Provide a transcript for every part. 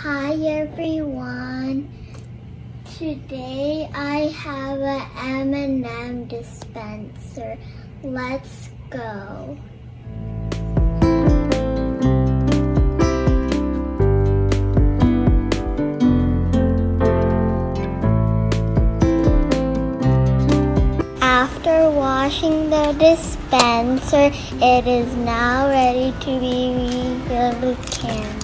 Hi everyone. Today I have an M&M dispenser. Let's go. After washing the dispenser, it is now ready to be refilled with candy.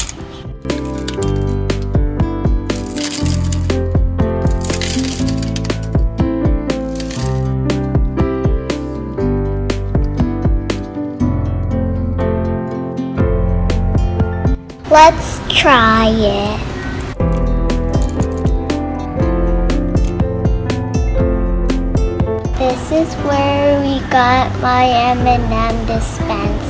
Let's try it. This is where we got my M&M dispenser.